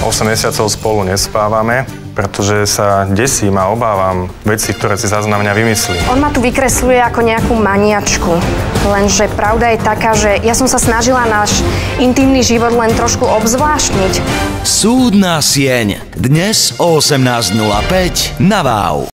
8 mesiacov spolu nespávame, pretože sa desím a obávam veci, ktoré si zase na mňa vymyslí. On ma tu vykresľuje ako nejakú maniačku. Lenže pravda je taká, že ja som sa snažila náš intimný život len trošku obzvláštniť. Súdna sieň. Dnes o 18:05 na Wow.